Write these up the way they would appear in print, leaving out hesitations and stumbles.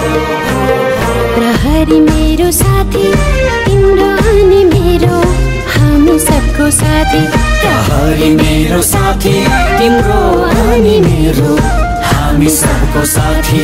प्रहरी मेरो साथी तिम्रो अनि मेरो हामी सबको साथी प्रहरी मेरो साथी तिम्रो अनि मेरो हामी सबको साथी।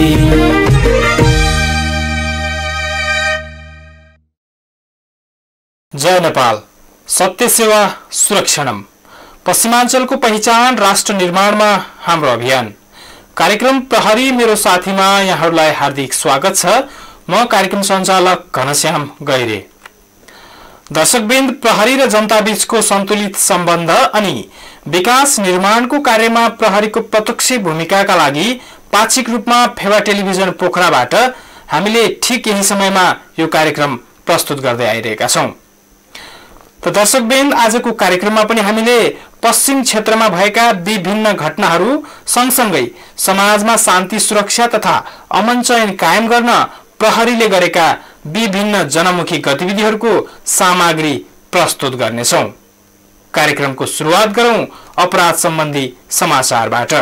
जय नेपाल, सत्य सेवा सुरक्षणम, पश्चिमाञ्चलको पहिचान राष्ट्र निर्माणमा हाम्रो अभियान कार्यक्रम प्रहरी मेरो साथीमा यहाँहरूलाई हार्दिक स्वागत छ। म कार्यक्रम सञ्चालक घनश्याम गैरे। दर्शकवृन्द, प्रहरी र जनता बीचको सन्तुलित सम्बन्ध अनि विकास निर्माणको कार्यमा प्रहरीको प्रत्यक्ष भूमिकाका लागि पाक्षिक रूपमा फेवा टेलिभिजन पोखराबाट हामीले ठिक यही समयमा यो कार्यक्रम प्रस्तुत गर्दै आइरहेका छौं। त दर्शकवृन्द, आजको कार्यक्रममा पनि हामीले पश्चिम क्षेत्रमा भएका विभिन्न घटनाहरू सँगसँगै समाजमा शान्ति सुरक्षा तथा अमन चयन कायम गर्न प्रहरीले गरेका विभिन्न जनमुखी गतिविधिहरूको सामग्री प्रस्तुत गर्नेछौं। कार्यक्रमको सुरुवात गरौं अपराध सम्बन्धी समाचारबाट।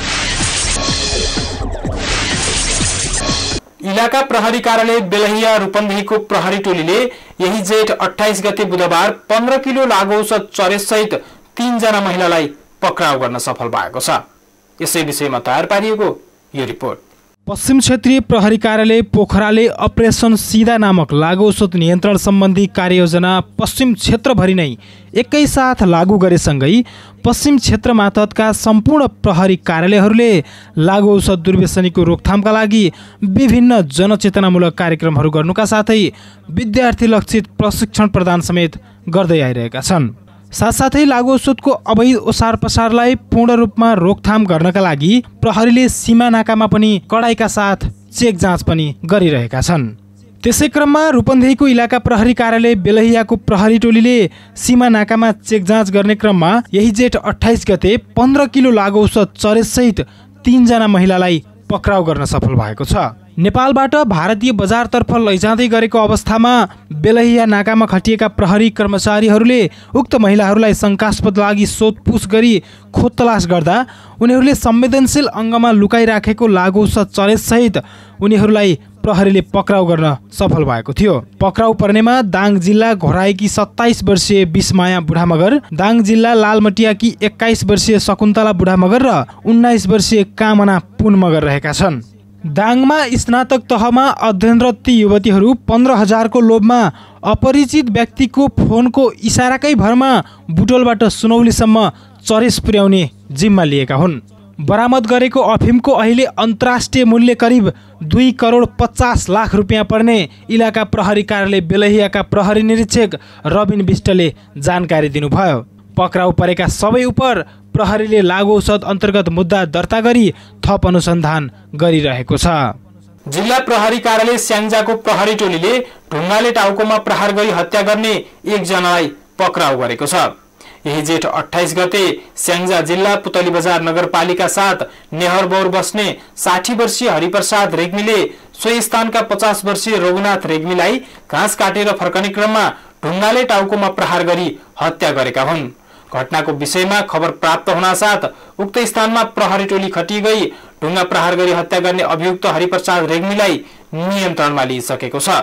इलाका प्रहरी कार्यालय बेलहिया रूपन्देहीको प्रहरी टोलीले यही जेठ 28 गते बुधबार 15 किलो लागौषध चरेसहित 3 जना महिलालाई पक्राउ गर्न सफल भएको छ। यसै विषयमा तयार पारिएको यो रिपोर्ट। पश्चिम क्षेत्रीय प्रहरी कार्यालय पोखराले अपरेसन सीधा नामक लागौषध नियन्त्रण सम्बन्धी कार्ययोजना पश्चिम क्षेत्रभरि नै एकैसाथ लागू गरेसँगै पश्चिम क्षेत्र मातहतका सम्पूर्ण प्रहरी कार्यालयहरूले लागौषध दुर्व्यसनीको रोकथामका लागि विभिन्न जनचेतनामूलक कार्यक्रमहरू गर्नुका साथै विद्यार्थी लक्षित प्रशिक्षण प्रदान समेत गर्दै आइरहेका छन्। साथसाथै लागौषधको अवैध ओसार पसारलाई पूर्ण रूपमा रोकथाम गर्नका लागि प्रहरीले सीमा नाकामा पनि कडाइका साथ चेक जाँच पनि गरिरहेका छन्। त्यसै क्रममा रूपन्देहीको इलाका प्रहरी कार्यालय बेलहियाको प्रहरी टोलीले सीमा नाकामा चेक जाँच गर्ने क्रममा यही जेठ 28 गते 15 किलो लागौषध चरेसहित 3 जना महिलालाई पक्राउ गर्न सफल भएको छ। नेपालबाट भारतीय बजारतर्फ लैजाँदै गरेको अवस्थामा बेलहिया नाकामा खटिएका प्रहरी कर्मचारीहरूले उक्त महिलाहरूलाई शङ्कास्पद लागि सोधपुछ गरी खोदतलास गर्दा उनीहरूले संवेदनशील अङ्गमा लुकाइराखेको लागौषध चरेसहित उनीहरूलाई प्रहरीले पक्राउ गर्न सफल भएको थियो। पक्राउ पर्नेमा दाङ जिल्ला घोराएकी 27 वर्षीय बिस्माया बुढामगर, दाङ जिल्ला लालमटियाकी 21 वर्षीय शकुन्तला बुढामगर र 19 वर्षीय कामना पुन मगर रहेका छन्। दाङमा स्नातक तहमा अध्ययनरत ती युवतीहरू 15,000 को लोभमा अपरिचित व्यक्तिको फोनको इसाराकै भरमा बुटोलबाट सुनौलीसम्म चरेस पुर्याउने जिम्मा लिएका हुन्। बरामद गरेको अफिमको अहिले अन्तर्राष्ट्रिय मूल्य करिब 2 करोड 50 लाख रुपियाँ पर्ने इलाका प्रहरी कार्यालय बेलहियाका प्रहरी निरीक्षक रबिन विष्टले जानकारी दिनुभयो। पक्राउ परेका सबै उप प्रहरीले लागौषध अन्तर्गत मुद्दा दर्ता गरी थप अनुसन्धान गरिरहेको छ। जिल्ला प्रहरी कार्यालय स्याङ्जाको प्रहरी टोलीले ढुङ्गाले टाउकोमा प्रहार गरी हत्या गर्ने 1 जनालाई पक्राउ गरेको छ। यही जेठ 28 गते स्याङ्जा जिल्ला पुतली बजार नगरपालिका 7 नेहरबौर बस्ने 60 वर्षीय हरिप्रसाद रेग्मीले सोही स्थानका 50 वर्षीय रघुनाथ रेग्मीलाई घाँस काटेर फर्कने क्रममा ढुङ्गाले टाउकोमा प्रहार गरी हत्या गरेका हुन्। घटनाको विषयमा खबर प्राप्त हुनासाथ उक्त स्थानमा प्रहरी टोली खटिए गई ढुङ्गा प्रहार गरी हत्या गर्ने अभियुक्त हरिप्रसाद रेग्मीलाई नियन्त्रणमा लिइसकेको छ।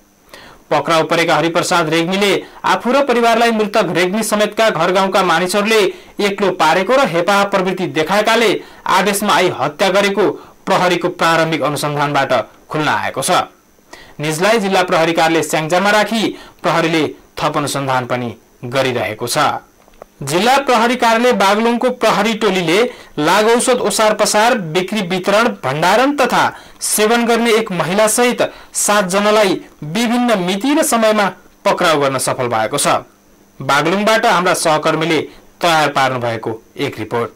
पक्राउ परेका हरिप्रसाद रेग्मीले आफू र परिवारलाई मृतक रेग्मी समेतका घर गाउँका मानिसहरूले एक्लो पारेको र हेपाह प्रवृत्ति देखाएकाले आदेशमा आई हत्या गरेको प्रहरीको प्रारम्भिक अनुसन्धानबाट खुल्न आएको छ। निजलाई जिल्ला प्रहरी कार्यालय स्याङ्जामा राखी प्रहरीले थप अनुसन्धान पनि गरिरहेको छ। जिल्ला प्रहरी कार्यालय बागलुङको प्रहरी टोलीले लागौषध ओसार पसार, बिक्री वितरण, भण्डारण तथा सेवन गर्ने 1 महिला सहित 7 जनालाई विभिन्न मिति र समयमा पक्राउ गर्न सफल भएको छ। बागलुङबाट हाम्रा सहकर्मीले तयार पार्नु भएको एक रिपोर्ट।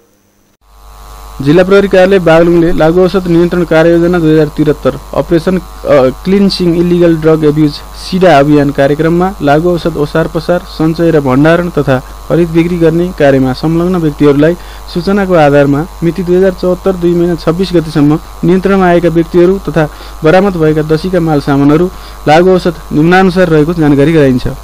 जिल्ला प्रहरी कार्यालय बागलुङले लागौषध नियन्त्रण कार्ययोजना 2073 operation cleansing illegal drug abuse सिडा अभियान कार्यक्रममा लागौषध ओसार पसार, सञ्चय र भण्डारण तथा खरिद बिक्री गर्ने कार्यमा संलग्न व्यक्तिहरूलाई सूचनाको आधारमा मिति 2074 2 महिना 26 गतेसम्म नियन्त्रणमा आएका व्यक्तिहरू तथा बरामद भएका दसीका माल सामानहरू लागौषध निम्नानुसार रहेको जानकारी गराइन्छ।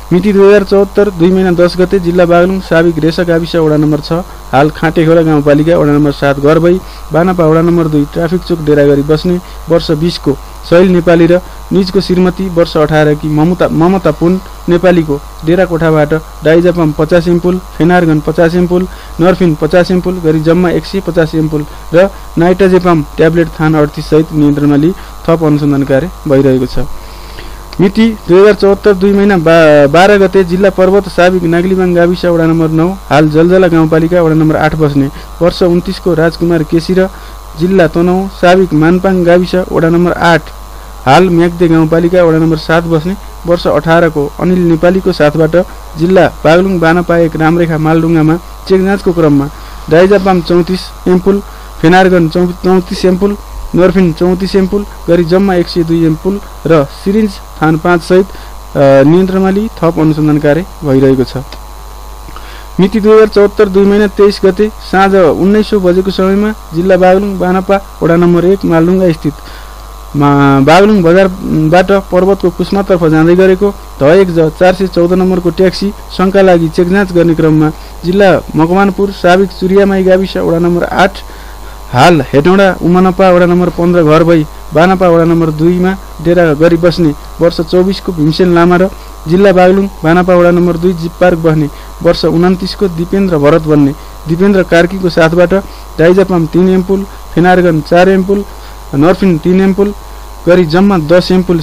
मिति 2074 2 महिना 10 गते जिल्ला बागलुङ साबिक रेसा गाविस वडा नम्बर 6 हाल खाँटेखोला गाउँपालिका वडा नम्बर 7 घर भई बानापा वडा नम्बर 2 ट्राफिक चोक डेरा गरी बस्ने वर्ष 20 को सैल नेपाली र निजको श्रीमती वर्ष 18 की ममता पुन नेपालीको डेरा कोठाबाट diazepam 50 ampoule, Phenergan 50 ampoule, Norphin 50 ampoule गरी जम्मा 150 एम्पुल र नाइट्राजेपम ट्याब्लेट थान 38 सहित नियन्त्रणमा लिई थप अनुसन्धान कार्य भइरहेको छ। मिति 2074 2 महिना 12 गते जिल्ला पर्वत साबिक नागलीबाङ गाविस वडा नम्बर 9 हाल जलजला गाउँपालिका वडा नम्बर 8 बस्ने वर्ष 29 को राजकुमार केसी र जिल्ला तनहुँ साबिक मानपाङ गाविस वडा नम्बर 8 हाल म्याग्दे गाउँपालिका वडा नम्बर 7 बस्ने वर्ष 18 को अनिल नेपालीको साथबाट जिल्ला बागलुङ बानापा 1 रामरेखा मालडुङ्गामा चेक जाँचको क्रममा diazepam 34 ampoule, Phenergan 34 ampoule, Norphin 34 ampoule गरी जम्मा 102 एम्पुल र सिरिन्ज थान 5 सहित नियन्त्रणमा लिई थप अनुसन्धान कार्य भइरहेको छ। मिति 2074 2 महिना 23 गते साँझ 1900 बजेको समयमा जिल्ला बागलुङ बानापा वडा नम्बर 1 मालडुङ्गा स्थित बागलुङ बजारबाट पर्वतको कुस्मातर्फ जाँदै गरेको ध1 414 नम्बरको ट्याक्सी शङ्का लागि चेक जाँच गर्ने क्रममा जिल्ला मकवानपुर साबिक चुरियामाई गाविस वडा नम्बर 8 हाल हेटौँडा उमानपा वडा नम्बर 15 घर भई बानापा वडा नम्बर 2 मा डेरा गरी बस्ने वर्ष 24 को भीमसेन लामा र जिल्ला बागलुङ बानापा वडा नम्बर 2 जिप पार्क बस्ने वर्ष 29 को दिपेन्द्र भरत बन्ने दिपेन्द्र कार्कीको साथबाट diazepam 3 ampoule, Phenergan 4 ampoule, Norphin 3 ampoule गरी जम्मा 10 एम्पुल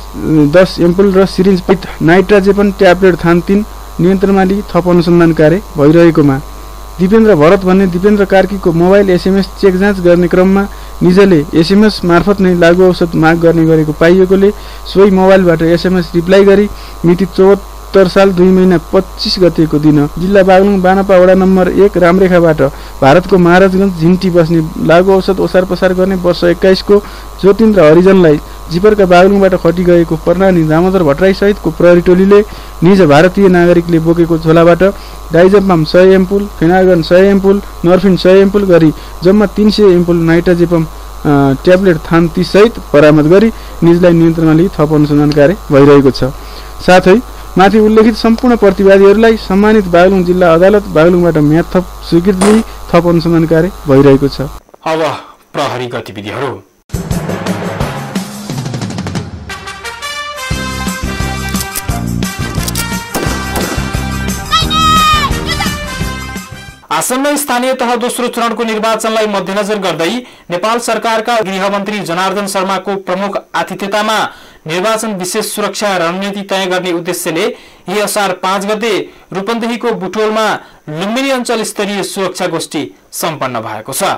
र सिरिन्ज पिट नाइट्राजेपन ट्याब्लेट थान 3 नियन्त्रणमा लिई थप अनुसन्धान कार्य भइरहेकोमा दिपेन्द्र भरत भन्ने दिपेन्द्र कार्कीको मोबाइल एसएमएस चेक जाँच गर्ने क्रममा निजले एसएमएस मार्फत नै लागू औषध माग गर्ने गरेको पाइएकोले सोही मोबाइलबाट एसएमएस रिप्लाई गरी मिति 74 साल 2 महिना 25 गतेको दिन जिल्ला बागलुङ बानापा वडा नम्बर 1 रामरेखाबाट भारतको महाराजगञ्ज झिन्टी बस्ने लागू औषध ओसार पसार गर्ने वर्ष 21 को ज्योतिन्द्र हरिजनलाई जिपरका बागलुङबाट खटी गएको प्रणाली दामोदर भट्टराई सहितको प्रहरी टोलीले निज भारतीय नागरिकले बोकेको झोलाबाट diazepam 100 ampoule, Phenergan 100 ampoule, Norphin 100 ampoule गरी जम्मा 300 एम्पुल नाइट्राजेपम ट्याब्लेट थान 30 सहित बरामद गरी निजलाई नियन्त्रणमा लिई थप अनुसन्धान कार्य भइरहेको छ। साथै माथि उल्लेखित सम्पूर्ण प्रतिवादीहरूलाई सम्मानित बागलुङ जिल्ला अदालत बागलुङबाट म्याद थप स्वीकृति लिई थप अनुसन्धान कार्य भइरहेको छ। अब प्रहरी गतिविधिहरू। आसन्न स्थानीय तह दोस्रो चरणको निर्वाचनलाई मध्यनजर गर्दै नेपाल सरकारका गृहमन्त्री जनार्दन शर्माको प्रमुख आतिथ्यतामा निर्वाचन विशेष सुरक्षा रणनीति तय गर्ने उद्देश्यले यही असार 5 गते रूपन्देहीको बुटोलमा लुम्बिनी अञ्चल स्तरीय सुरक्षा गोष्ठी सम्पन्न भएको छ।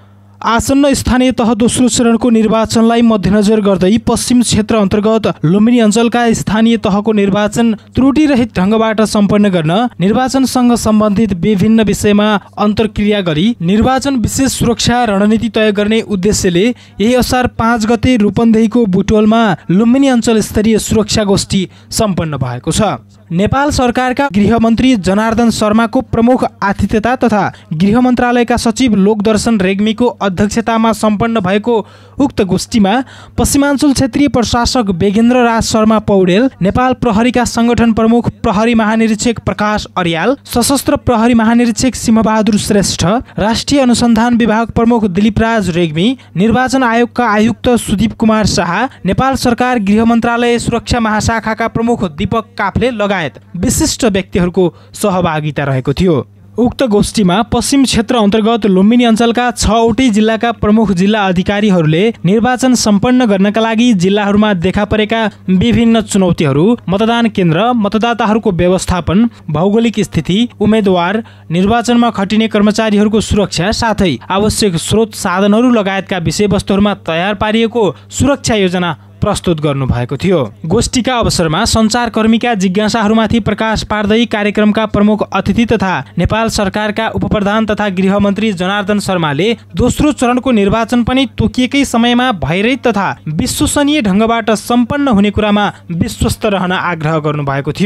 आसन्न स्थानीय तह दोस्रो चरणको निर्वाचनलाई मध्यनजर गर्दै पश्चिम क्षेत्र अन्तर्गत लुम्बिनी अञ्चलका स्थानीय तहको निर्वाचन त्रुटिरहित ढङ्गबाट सम्पन्न गर्न निर्वाचनसँग सम्बन्धित विभिन्न विषयमा अन्तर्क्रिया गरी निर्वाचन विशेष सुरक्षा रणनीति तय गर्ने उद्देश्यले यही असार 5 गते रूपन्देहीको बुटोलमा लुम्बिनी अञ्चल स्तरीय सुरक्षा गोष्ठी सम्पन्न भएको छ। नेपाल सरकारका गृहमन्त्री जनार्दन शर्माको प्रमुख आतिथ्यता तथा गृह मन्त्रालयका सचिव लोकदर्शन रेग्मीको अध्यक्षतामा सम्पन्न भएको उक्त गोष्ठीमा पश्चिमाञ्चल क्षेत्रीय प्रशासक बेगेन्द्र राज शर्मा पौडेल, नेपाल प्रहरीका संगठन प्रमुख प्रहरी महानिरीक्षक प्रकाश अर्याल, सशस्त्र प्रहरी महानिरीक्षक सिंहबहादुर श्रेष्ठ, राष्ट्रिय अनुसन्धान विभाग प्रमुख दिलीपराज रेग्मी, निर्वाचन आयोगका आयुक्त सुदीप कुमार शाह, नेपाल सरकार गृह मन्त्रालय सुरक्षा महाशाखाका प्रमुख दीपक काफ्ले लगायत विशिष्ट व्यक्तिहरूको सहभागिता रहेको थियो। उक्त गोष्ठीमा पश्चिम क्षेत्र अन्तर्गत लुम्बिनी अञ्चलका 6वटै जिल्लाका प्रमुख जिल्ला अधिकारीहरूले निर्वाचन सम्पन्न गर्नका लागि जिल्लाहरूमा देखा परेका विभिन्न चुनौतीहरू, मतदान केन्द्र, मतदाताहरूको व्यवस्थापन, भौगोलिक स्थिति, उम्मेदवार, निर्वाचनमा खटिने कर्मचारीहरूको सुरक्षा साथै आवश्यक स्रोत साधनहरू लगायतका विषयवस्तुहरूमा तयार पारिएको सुरक्षा योजना प्रस्तुत गर्नुभएको थियो। गोष्ठीका अवसरमा सञ्चारकर्मीका जिज्ञासाहरूमाथि प्रकाश पार्दै कार्यक्रमका प्रमुख अतिथि तथा नेपाल सरकारका उपप्रधान तथा गृहमन्त्री जनार्दन शर्माले दोस्रो चरणको निर्वाचन पनि तोकिएकै समयमा भयरहित तथा विश्वसनीय ढङ्गबाट सम्पन्न हुने कुरामा विश्वस्त रहन आग्रह गर्नुभएको थियो।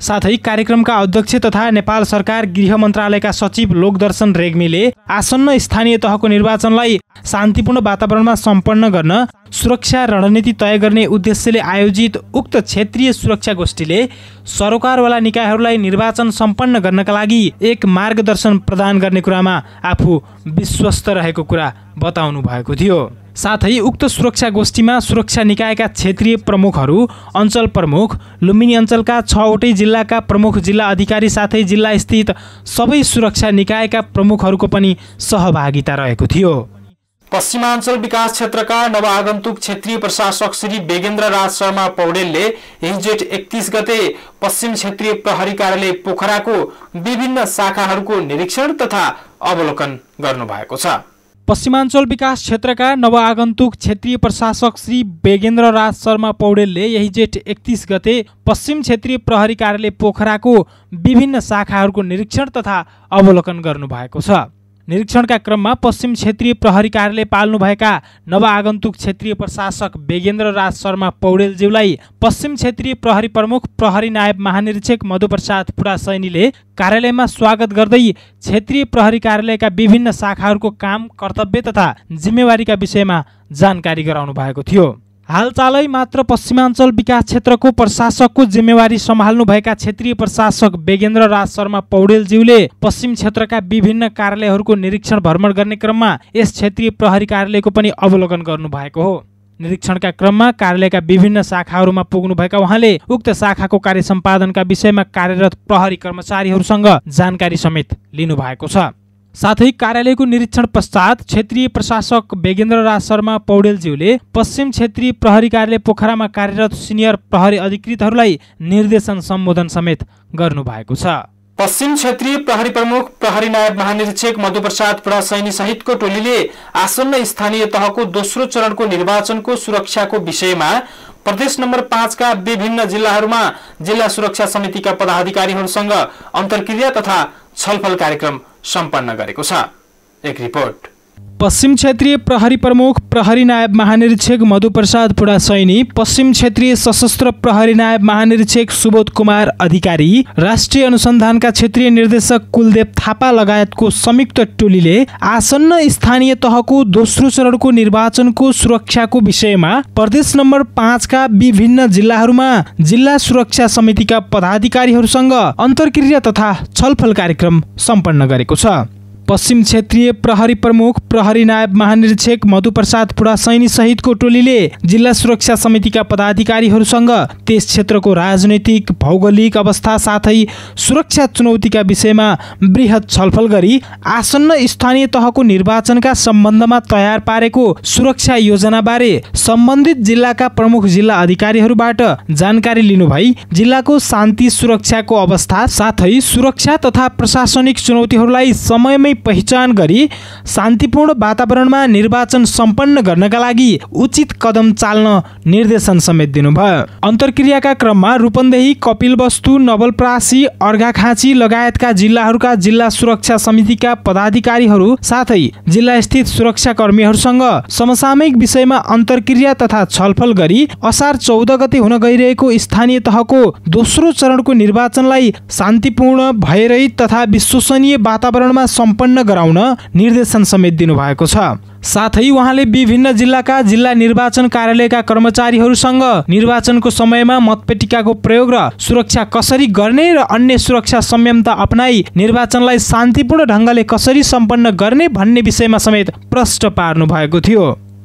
साथै कार्यक्रमका अध्यक्ष तथा नेपाल सरकार गृह मन्त्रालयका सचिव लोकदर्शन रेग्मीले आसन्न स्थानीय तहको निर्वाचनलाई शान्तिपूर्ण वातावरणमा सम्पन्न गर्न सुरक्षा रणनीति तय गर्ने उद्देश्यले आयोजित उक्त क्षेत्रीय सुरक्षा गोष्ठीले सरकारवाला निकायहरूलाई निर्वाचन सम्पन्न गर्नका लागि एक मार्गदर्शन प्रदान गर्ने कुरामा आफू विश्वस्त रहेको कुरा बताउनु भएको थियो। साथै उक्त सुरक्षा गोष्ठीमा सुरक्षा निकायका क्षेत्रीय प्रमुखहरू, अञ्चल प्रमुख, लुम्बिनी अञ्चलका 6वटै जिल्लाका प्रमुख जिल्ला अधिकारी साथै जिल्ला स्थित सबै सुरक्षा निकायका प्रमुखहरूको पनि सहभागिता रहेको थियो। पश्चिमाञ्चल विकास क्षेत्रका नवआगन्तुक क्षेत्रीय प्रशासक श्री बेगेन्द्र राज शर्मा पौडेलले जेठ 31 गते पश्चिम क्षेत्रीय प्रहरी कार्यालय पोखराको विभिन्न शाखाहरूको निरीक्षण तथा अवलोकन गर्नुभएको छ। पश्चिमाञ्चल विकास क्षेत्रका नवआगन्तुक क्षेत्रीय प्रशासक श्री बेगेन्द्र राज शर्मा पौडेलले यही जेठ 31 गते पश्चिम क्षेत्रीय प्रहरी कार्यालय पोखराको विभिन्न शाखाहरूको निरीक्षण तथा अवलोकन गर्नुभएको छ। निरीक्षणका क्रममा पश्चिम क्षेत्रीय प्रहरी कार्यालय पाल्नुभएका नवआगन्तुक क्षेत्रीय प्रशासक बेगेन्द्र राज शर्मा पौडेलज्यूलाई पश्चिम क्षेत्रीय प्रहरी प्रमुख प्रहरी नायब महानिरीक्षक मधुप्रसाद पुरासैनीले कार्यालयमा स्वागत गर्दै क्षेत्रीय प्रहरी कार्यालयका विभिन्न शाखाहरूको काम, कर्तव्य तथा जिम्मेवारीका विषयमा जानकारी गराउनु भएको थियो। हालचालै मात्र पश्चिमाञ्चल विकास क्षेत्रको प्रशासकको जिम्मेवारी सम्हाल्नुभएका क्षेत्रीय प्रशासक बेगेन्द्र राज शर्मा पौडेलज्यूले पश्चिम क्षेत्रका विभिन्न कार्यालयहरूको निरीक्षण भ्रमण गर्ने क्रममा यस क्षेत्रीय प्रहरी कार्यालयको पनि अवलोकन गर्नुभएको हो। निरीक्षणका क्रममा कार्यालयका विभिन्न शाखाहरूमा पुग्नुभएका उहाँले उक्त शाखाको कार्य सम्पादनका विषयमा कार्यरत प्रहरी कर्मचारीहरूसँग जानकारी समेत लिनुभएको छ। साथै कार्यालयको निरीक्षण पश्चात क्षेत्रीय प्रशासक बेगेन्द्र राज शर्मा पौडेलज्यूले पश्चिम क्षेत्रीय प्रहरी कार्यालय पोखरामा कार्यरत सिनियर प्रहरी अधिकृतहरूलाई निर्देशन सम्बोधन समेत गर्नुभएको छ। पश्चिम क्षेत्रीय प्रहरी प्रमुख प्रहरी नायब महानिरीक्षक मधुप्रसाद पुरासैनी सहितको टोलीले आसन्न स्थानीय तहको दोस्रो चरणको निर्वाचनको सुरक्षाको विषयमा प्रदेश नम्बर 5 का विभिन्न जिल्लाहरूमा जिल्ला सुरक्षा समितिका पदाधिकारीहरूसँग अन्तर्क्रिया तथा छलफल कार्यक्रम सम्पन्न गरेको छ। एक रिपोर्ट। पश्चिम क्षेत्रीय प्रहरी प्रमुख प्रहरी नायब महानिरीक्षक मधुप्रसाद पुरासैनी, पश्चिम क्षेत्रीय सशस्त्र प्रहरी नायब महानिरीक्षक सुबोध कुमार अधिकारी, राष्ट्रिय अनुसन्धानका क्षेत्रीय निर्देशक कुलदेव थापा लगायतको संयुक्त टोलीले आसन्न स्थानीय तहको दोस्रो चरणको निर्वाचनको सुरक्षाको विषयमा प्रदेश नम्बर 5 का विभिन्न जिल्लाहरूमा जिल्ला सुरक्षा समितिका पदाधिकारीहरूसँग अन्तर्क्रिया तथा छलफल कार्यक्रम सम्पन्न गरेको छ। पश्चिम क्षेत्रीय प्रहरी प्रमुख प्रहरी नायब महानिरीक्षक मधुप्रसाद पुरासैनी सहितको टोलीले जिल्ला सुरक्षा समितिका पदाधिकारीहरूसँग त्यस क्षेत्रको राजनैतिक, भौगोलिक अवस्था साथै सुरक्षा चुनौतीका विषयमा बृहत छलफल गरी आसन्न स्थानीय तहको निर्वाचनका सम्बन्धमा तयार पारेको सुरक्षा योजनाबारे सम्बन्धित जिल्लाका प्रमुख जिल्ला अधिकारीहरूबाट जानकारी लिनुभई जिल्लाको शान्ति सुरक्षाको अवस्था साथै सुरक्षा तथा प्रशासनिक चुनौतीहरूलाई समयमै पहिचान गरी शान्तिपूर्ण वातावरणमा निर्वाचन सम्पन्न गर्नका लागि उचित कदम चाल्न निर्देशन समेत दिनुभयो। अन्तर्क्रियाका क्रममा रूपन्देही, कपिलवस्तु, नवलपरासी, अर्घाखाँची लगायतका जिल्लाहरूका जिल्ला सुरक्षा समितिका पदाधिकारीहरू साथै जिल्ला स्थित सुरक्षा कर्मीहरूसँग समसामयिक विषयमा अन्तर्क्रिया तथा छलफल गरी असार 14 गते हुन गइरहेको स्थानीय तहको दोस्रो चरणको निर्वाचनलाई शान्तिपूर्ण, भयरहित तथा विश्वसनीय वातावरणमा सम्पन्न गराउन निर्देशन समेत दिनुभएको छ। साथै उहाँले विभिन्न जिल्लाका जिल्ला निर्वाचन कार्यालयका कर्मचारीहरूसँग निर्वाचनको समयमा मतपेटिकाको प्रयोग र सुरक्षा कसरी गर्ने र अन्य सुरक्षा संयमता अपनाई निर्वाचनलाई शान्तिपूर्ण ढङ्गले कसरी सम्पन्न गर्ने भन्ने विषयमा समेत प्रश्न पार्नु भएको थियो।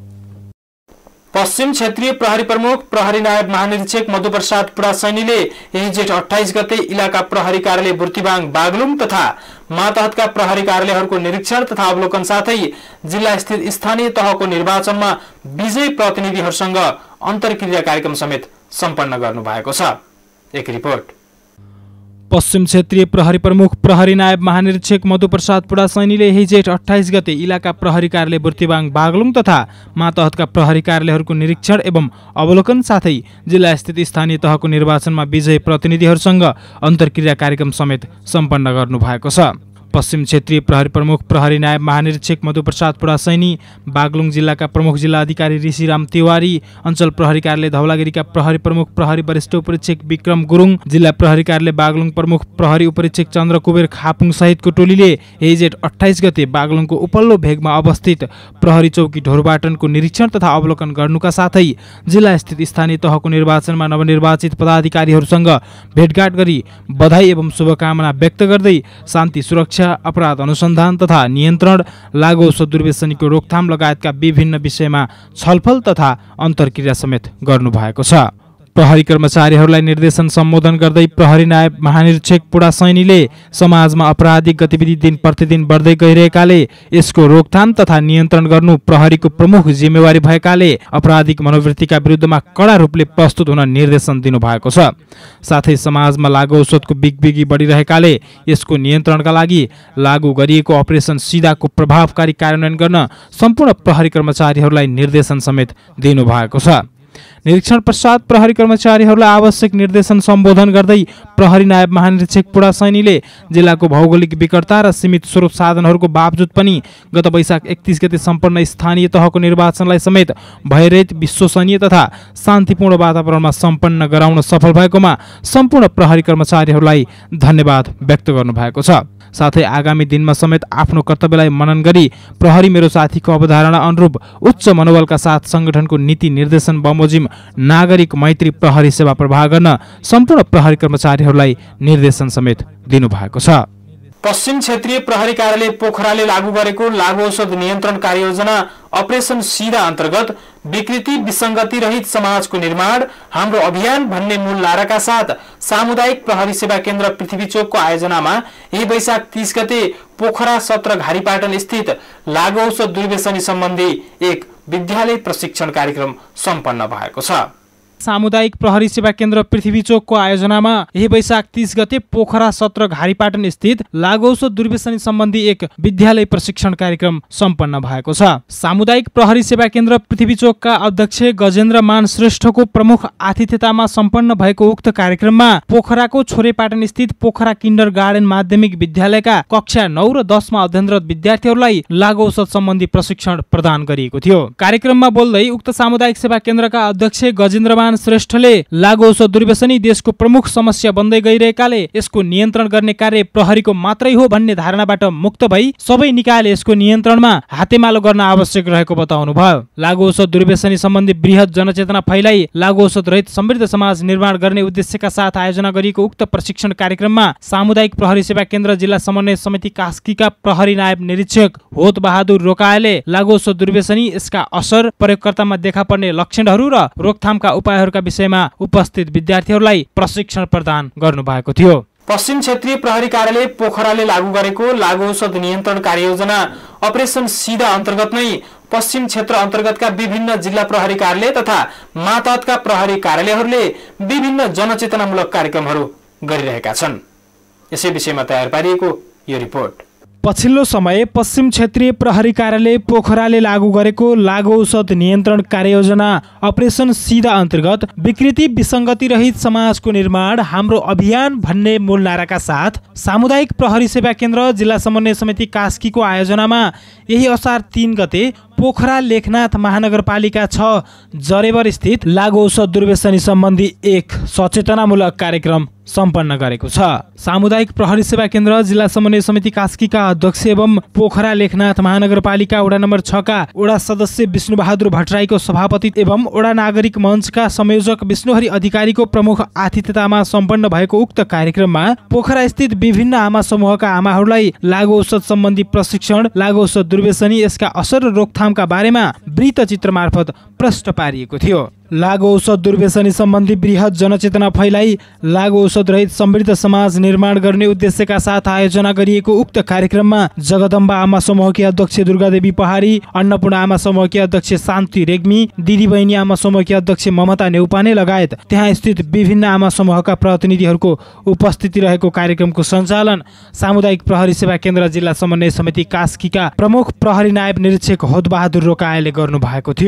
पश्चिम क्षेत्रीय प्रहरी प्रमुख प्रहरी नायब महानिरीक्षक मधुप्रसाद पुरासैनीले यही जेठ 28 गते इलाका प्रहरी कार्यालय बुर्तिवाङ, बागलुङ तथा मातहतका प्रहरी कार्यालयहरूको निरीक्षण तथा अवलोकन साथै जिल्ला स्थित स्थानीय तहको निर्वाचनमा विजयी प्रतिनिधिहरूसँग अन्तर्क्रिया कार्यक्रम समेत सम्पन्न गर्नु भएको छ। एक रिपोर्ट। पश्चिम क्षेत्रीय प्रहरी प्रमुख प्रहरी नायब महानिरीक्षक मधुप्रसाद पुरासैनीले यही जेठ 28 गते इलाका प्रहरी कार्यालय बुर्तिवाङ, बागलुङ तथा मातहतका प्रहरी कार्यालयहरूको निरीक्षण एवं अवलोकन साथै जिल्ला स्थित स्थानीय तहको निर्वाचनमा विजयी प्रतिनिधिहरूसँग अन्तर्क्रिया कार्यक्रम समेत सम्पन्न गर्नु भएको छ। पश्चिम क्षेत्रीय प्रहरी प्रमुख प्रहरी नायब महानिरीक्षक मधुप्रसाद पुडासैनी, बागलुङ जिल्लाका प्रमुख जिल्ला अधिकारी ऋषिराम तिवारी, अञ्चल प्रहरी कार्यालय धौलागिरीका प्रहरी प्रमुख प्रहरी वरिष्ठ उपरीक्षक विक्रम गुरुङ, जिल्ला प्रहरी कार्यालय बागलुङ प्रमुख प्रहरी उपरीक्षक चन्द्र कुबेर खापुङ सहितको टोलीले यही जेठ 28 गते बागलुङको उपल्लो भेगमा अवस्थित प्रहरी चौकी ढोरबाटनको निरीक्षण तथा अवलोकन गर्नुका साथै जिल्लास्थित स्थानीय तहको निर्वाचनमा नवनिर्वाचित पदाधिकारीहरूसँग भेटघाट गरी बधाई एवं शुभकामना व्यक्त गर्दै शान्ति सुरक्षा, अपराध अनुसन्धान तथा नियन्त्रण, लागु औषध दुर्व्यसनीको रोकथाम लगायतका विभिन्न विषयमा छलफल तथा अन्तर्क्रिया समेत गर्नुभएको छ। प्रहरी कर्मचारीहरूलाई निर्देशन सम्बोधन गर्दै प्रहरी नायब महानिरीक्षक पुडासैनीले समाजमा आपराधिक गतिविधि दिन प्रतिदिन बढ्दै गइरहेकाले यसको रोकथाम तथा नियन्त्रण गर्नु प्रहरीको प्रमुख जिम्मेवारी भएकाले आपराधिक मनोवृत्तिका विरुद्धमा कडा रूपले प्रस्तुत हुन निर्देशन दिनुभएको छ। साथै समाजमा लागु औषधको बिगबिगी बढिरहेकाले यसको नियन्त्रणका लागि लागू गरिएको अपरेसन सिधाको प्रभावकारी कार्यान्वयन गर्न सम्पूर्ण प्रहरी कर्मचारीहरूलाई निर्देशन समेत दिनुभएको छ। निरीक्षण पश्चात प्रहरी कर्मचारीहरूलाई आवश्यक निर्देशन सम्बोधन गर्दै प्रहरी नायब महानिरीक्षक पुडासैनीले जिल्लाको भौगोलिक विकटता र सीमित स्रोत साधनहरूको बावजुद पनि गत वैशाख 31 गते सम्पन्न स्थानीय तहको निर्वाचनलाई समेत भयरहित, विश्वसनीय तथा शान्तिपूर्ण वातावरणमा सम्पन्न गराउन सफल भएकोमा सम्पूर्ण प्रहरी कर्मचारीहरूलाई धन्यवाद व्यक्त गर्नुभएको छ। साथै आगामी दिनमा समेत आफ्नो कर्तव्यलाई मनन गरी प्रहरी मेरो साथीको अवधारणा अनुरूप उच्च मनोबलका साथ संगठनको नीति निर्देशन बमोजिम नागरिक मैत्री प्रहरी सेवा प्रवाह गर्न सम्पूर्ण प्रहरी कर्मचारीहरूलाई निर्देशन समेत दिनुभएको छ। पश्चिम क्षेत्रीय प्रहरी कार्यालय पोखराले लागू गरेको लागु औषध नियन्त्रण कार्ययोजना अपरेसन सिधा अन्तर्गत विकृति विसंगति रहित समाजको निर्माण हाम्रो अभियान भन्ने मूल नाराका साथ सामुदायिक प्रहरी सेवा केन्द्र पृथ्वी चोकको आयोजनामा यही वैशाख 30 गते पोखरा सत्र घारीपाटन स्थित लागु औषध दुर्व्यसनी सम्बन्धी एक विद्यालय प्रशिक्षण कार्यक्रम सम्पन्न भएको छ। सामुदायिक प्रहरी सेवा केन्द्र पृथ्वी चोकको आयोजनामा यही वैशाख 30 गते पोखरा सत्र घारीपाटन स्थित लागु औषध दुर्व्यसनी सम्बन्धी एक विद्यालय प्रशिक्षण कार्यक्रम सम्पन्न भएको छ। सामुदायिक प्रहरी सेवा केन्द्र पृथ्वी चोकका अध्यक्ष गजेन्द्र मान श्रेष्ठको प्रमुख आतिथ्यतामा सम्पन्न भएको उक्त कार्यक्रममा पोखराको छोरेपाटन स्थित पोखरा किन्डर गार्डन माध्यमिक विद्यालयका कक्षा 9 र 10 मा अध्ययनरत विद्यार्थीहरूलाई लागु औषध सम्बन्धी प्रशिक्षण प्रदान गरिएको थियो। कार्यक्रममा बोल्दै उक्त सामुदायिक सेवा केन्द्रका अध्यक्ष गजेन्द्र श्रेष्ठले लागु औषध दुर्व्यसनी देशको प्रमुख समस्या बन्दै गइरहेकाले यसको नियन्त्रण गर्ने कार्य प्रहरीको मात्रै हो भन्ने धारणाबाट मुक्त भई सबै निकायले यसको नियन्त्रणमा हातेमालो गर्न आवश्यक रहेको बताउनुभयो। लागु औषध दुर्व्यसनी सम्बन्धी बृहत जनचेतना फैलाई लागु औषध रहित समृद्ध समाज निर्माण गर्ने उद्देश्यका साथ आयोजना गरिएको उक्त प्रशिक्षण कार्यक्रममा सामुदायिक प्रहरी सेवा केन्द्र जिल्ला समन्वय समिति कास्कीका प्रहरी नायब निरीक्षक होत बहादुर रोकाएले लागु औषध दुर्व्यसनी, यसका असर, प्रयोगकर्तामा देखा पर्ने लक्षणहरू र रोकथामका उपायहरूका विषयमा उपस्थित विद्यार्थीहरूलाई प्रशिक्षण प्रदान गर्नुभएको थियो। पश्चिम क्षेत्रीय प्रहरी कार्यालय पोखराले लागू गरेको लागु औषध नियन्त्रण कार्ययोजना अपरेसन सिधा अन्तर्गत नै पश्चिम क्षेत्र अन्तर्गतका विभिन्न जिल्ला प्रहरी कार्यालय तथा मातहतका प्रहरी कार्यालयहरूले विभिन्न जनचेतनामूलक कार्यक्रमहरू गरिरहेका छन्। यसै विषयमा तयार पारिएको यो रिपोर्ट। पछिल्लो समय पश्चिम क्षेत्रीय प्रहरी कार्यालय पोखराले लागू गरेको लागु औषध नियन्त्रण कार्ययोजना अपरेसन सिधा अन्तर्गत विकृति विसंगति रहित समाजको निर्माण हाम्रो अभियान भन्ने मूल नाराका साथ सामुदायिक प्रहरी सेवा केन्द्र जिल्ला समन्वय समिति कास्कीको आयोजनामा यही असार 3 गते पोखरा लेखनाथ महानगरपालिका 6 जरेबर स्थित लागु औषध दुर्व्यसनी सम्बन्धी एक सचेतनामूलक कार्यक्रम सम्पन्न गरेको छ। सामुदायिक प्रहरी सेवा केन्द्र जिल्ला समन्वय समिति कास्कीका अध्यक्ष एवं पोखरा लेखनाथ महानगरपालिका वडा नम्बर 6 का वडा सदस्य विष्णुबहादुर भट्टराईको सभापति एवं वडा नागरिक मञ्चका संयोजक विष्णुहरि अधिकारीको प्रमुख आतिथ्यतामा सम्पन्न भएको उक्त कार्यक्रममा पोखरा स्थित विभिन्न आमा समूहका आमाहरूलाई लागु औषध सम्बन्धी प्रशिक्षण, लागु औषध दुर्व्यसनी, यसका असर र रोकथामका बारेमा वृत्तचित्र मार्फत प्रश्न पारिएको थियो। लागु औषध दुर्व्यसनी सम्बन्धी बृहत जनचेतना फैलाई लागु औषध रहित समृद्ध समाज निर्माण गर्ने उद्देश्यका साथ आयोजना गरिएको उक्त कार्यक्रममा जगदम्बा आमा समूहकी अध्यक्ष दुर्गादेवी पहाडी, अन्नपूर्ण आमा समूहकी अध्यक्ष शान्ति रेग्मी, दिदी बहिनी आमा समूहकी अध्यक्ष ममता नेउपाने लगायत त्यहाँ स्थित विभिन्न आमा समूहका प्रतिनिधिहरूको उपस्थिति रहेको कार्यक्रमको सञ्चालन सामुदायिक प्रहरी सेवा केन्द्र जिल्ला समन्वय समिति कास्कीका प्रमुख प्रहरी नायब निरीक्षक होत बहादुर रोकाएले गर्नु भएको थियो।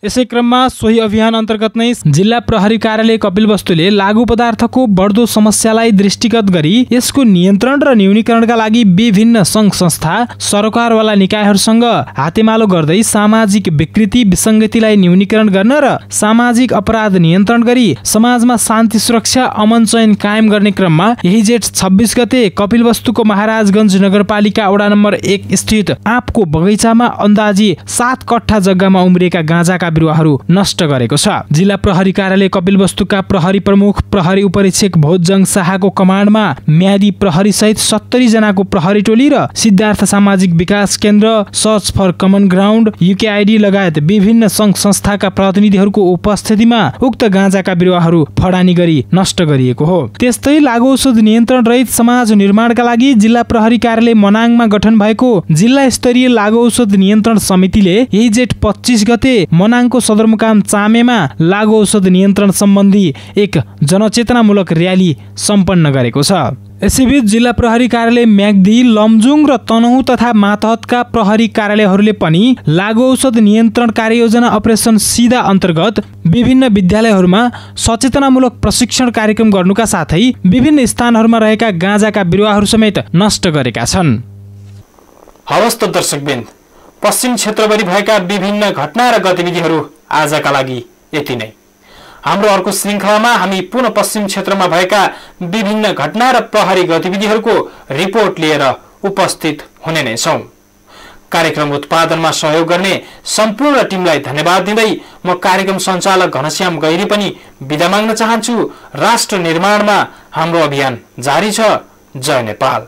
यसै क्रममा सोही अभियान अन्तर्गत नै जिल्ला प्रहरी कार्यालय कपिलवस्तुले लागू पदार्थको बढ्दो समस्यालाई दृष्टिगत गरी यसको नियन्त्रण र न्यूनीकरणका लागि विभिन्न सङ्घ संस्था सरकारवाला निकायहरूसँग हातेमालो गर्दै सामाजिक विकृति विसङ्गतिलाई न्यूनीकरण गर्न र सामाजिक अपराध नियन्त्रण गरी समाजमा शान्ति सुरक्षा अमन चयन कायम गर्ने क्रममा यही जेठ 26 गते कपिलवस्तुको महाराजगञ्ज नगरपालिका वडा नम्बर 1 स्थित आँपको बगैँचामा अन्दाजी 7 कट्ठा जग्गामा उम्रिएका गाँजाका बिरुवाहरू नष्ट गरेको छ। जिल्ला प्रहरी कार्यालय कपिलवस्तुका प्रहरी प्रमुख प्रहरी उपरीक्षक भोजजङ शाहको कमान्डमा म्यादी प्रहरी सहित 70 जनाको प्रहरी टोली र सिद्धार्थ सामाजिक विकास केन्द्र, search for common ground, UK aid लगायत विभिन्न सङ्घ संस्थाका प्रतिनिधिहरूको उपस्थितिमा उक्त गाँजाका बिरुवाहरू फडानी गरी नष्ट गरिएको हो। त्यस्तै लागु औषध नियन्त्रण रहित समाज निर्माणका लागि जिल्ला प्रहरी कार्यालय मनाङमा गठन भएको जिल्ला स्तरीय लागु औषध नियन्त्रण समितिले यही जेठ 25 गते मनाङको सदरमुकाम चामेमा लागु औषध नियन्त्रण सम्बन्धी एक जनचेतनामूलक र्याली सम्पन्न गरेको छ। यसैबीच जिल्ला प्रहरी कार्यालय म्याग्दी, लमजुङ र तनहुँ तथा मातहतका प्रहरी कार्यालयहरूले पनि लागु औषध नियन्त्रण कार्ययोजना अपरेसन सीधा अन्तर्गत विभिन्न विद्यालयहरूमा सचेतनामूलक प्रशिक्षण कार्यक्रम गर्नुका साथै विभिन्न स्थानहरूमा रहेका गाँजाका बिरुवाहरू समेत नष्ट गरेका छन्। हवस् त दर्शकवृन्द, पश्चिम क्षेत्रभरि भएका विभिन्न घटना र गतिविधिहरू आजका लागि यति नै। हाम्रो अर्को श्रृङ्खलामा हामी पुनः पश्चिम क्षेत्रमा भएका विभिन्न घटना र प्रहरी गतिविधिहरूको रिपोर्ट लिएर उपस्थित हुने नै छौं। कार्यक्रम उत्पादनमा सहयोग गर्ने सम्पूर्ण टिमलाई धन्यवाद दिँदै म कार्यक्रम सञ्चालक घनश्याम गैरी पनि बिदा माग्न चाहन्छु। राष्ट्र निर्माणमा हाम्रो अभियान जारी छ। जय नेपाल।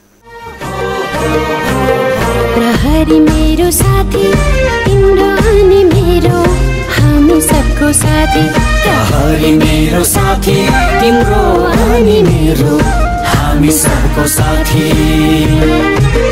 प्रहरी मेरो साथी, तिम्रो अनि मेरो, हामी सबको साथी। प्रहरी मेरो साथी, तिम्रो अनि मेरो, हामी सबको साथी।